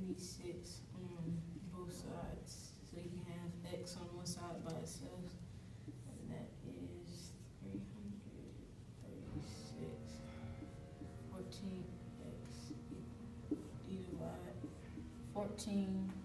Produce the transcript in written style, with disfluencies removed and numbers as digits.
386 on both sides. So you can have x on one side by itself, and that is 336. 14x. You divide 14